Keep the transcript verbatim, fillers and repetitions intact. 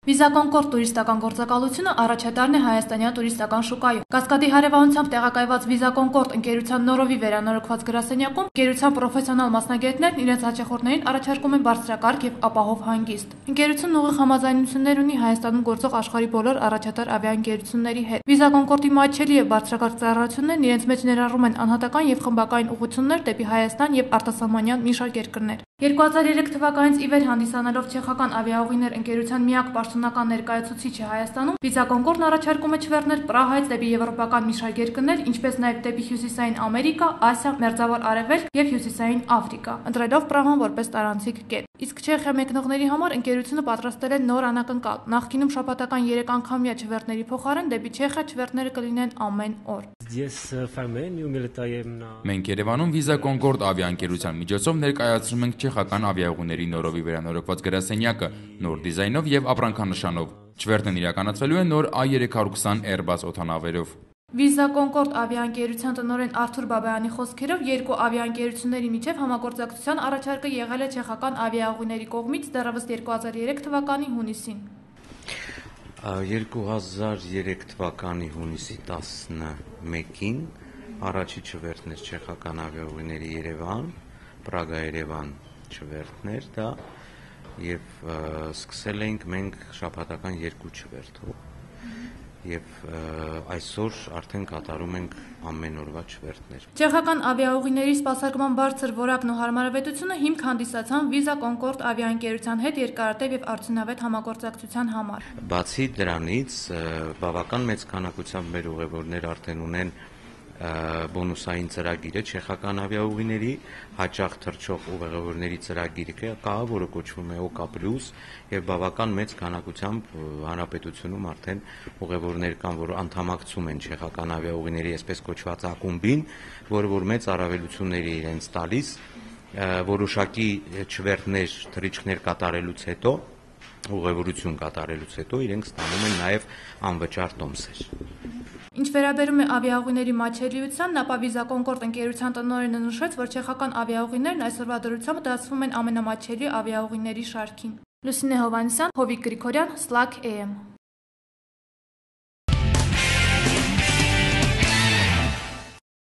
Վիզա Կոնկորդ տուրիստական գործակալությունը առաջատարն է հայաստանյան տուրիստական շուկայում։ Կասկադի հարևանությամբ տեղակայված Վիզա Կոնկորդ ընկերության նորովի վերանորոգված գրասենյակում ընկերության պրոֆեսիոնալ մասնագետներն իրենց հաճախորդներին առաջարկում են բարձրակարգ եւ ապահով հանգիստ։ Ընկերությունն ուղիղ համաձայնություններ ունի Հայաստանում գործող աշխարհի բոլոր առաջատար ավիաընկերությունների հետ։ Վիզա Կոնկորդի մատչելի եւ բարձրակարգ ծառայություններն իրենց մեջ ներառում են անհատական եւ խմբակային ուղղություններ դեպի Հայաստան եւ արտասահմանյան մի շարք երկրներ։ երկու հազար երեք թվականից ի վեր հանդիսանալով չեխական ավիաուղիներ ընկերության միակ պաշտոնական ներկայացուցիչը Հայաստանում, Վիզա Կոնկորդն առաջարկում է չվերթներ Պրահայից դեպի եվրոպական մի շարք երկրներ, ինչպես նաև դեպի Հյուսիսային Ամերիկա, Ասիա, Մերձավոր Արևելք եւ Հյուսիսային Աֆրիկա, ընտրելով Պրահան որպես տարանցիկ կետ։ Իսկ Չեխիա մեկնողների համար ընկերությունը պատրաստել է նոր անակնկալ։ Նախկինում շաբաթական երեք անգամյա չվերթների փոխարեն դեպի Չեխիա չվերթները կլինեն ամեն օր։ Մենք Երևանում Վիզա Կոնկորդ ավիաընկերության միջոցով ներկայացնում ենք չեխական ավիաուղիների նորովի վերանորոգված գրասենյակը, նոր դիզայնով եւ ապրանքանշանով։ Չվերթն իրականացվելու է նոր A երեք քսան Airbus օդանավերով։ Վիզա Կոնկորդ ավիաընկերության տնօրեն Արթուր Բաբայանի խոսքերով երկու ավիաընկերությունների միջև համագործակցության առաջարկը եղել է չեխական ավիաուղիների կողմից դեռևս երկու հազար երեք թվականի հունիսին։ երկու հազար երեք թվականի հունիսի տասնմեկին առաջի չվերթներ չեխական ավիաուղիների Երևան, Պրագա-Երևան չվերթներ դա եւ սկսել էինք մենք շաբաթական երկու չվերթով եւ այսօր արդեն կատարում ենք ամեն օրվա չվերթներ։ Չեխական ավիաուղիների սպասարկման բարձր որակն ու հարմարավետությունը հիմք հանդիսացան Վիզա Կոնկորդ ավիաընկերության հետ երկարատև եւ արդյունավետ համագործակցության համար։ Բացի դրանից բավական մեծ քանակությամբ մեր ուղևորներ արդեն ունեն բոնուսային ծրագիրը չեխական ավիաուղիների հաճախ թռչող ուղևորների ծրագիրը կա, որը կոչվում է ՕԿԱ պլյուս եւ բավական մեծ քանակությամբ հանրապետությունում արդեն ուղևորներ կան, որ անդամակցում են չեխական ավիաուղիների այսպես կոչված ակումբին, որը որ մեծ առավելություններ է իրենց տալիս, որոշակի չվերթներ, թռիչքներ կատարելուց հետո, ուղևորություն կատարելուց հետո իրենք ստանում են նաեւ անվճար տոմսեր։ Ինչ վերաբերում է ավիաուղիների մատչելիությանն, ապա Վիզա Կոնկորդ ընկերության տնօրենը նշեց, որ չեխական ավիաուղիներն այսօրվա դրությամբ դասվում են ամենամատչելի ավիաուղիների շարքին։ Լուսինե Հովհաննիսյան, Հովիկ Գրիգորյան, Slack A M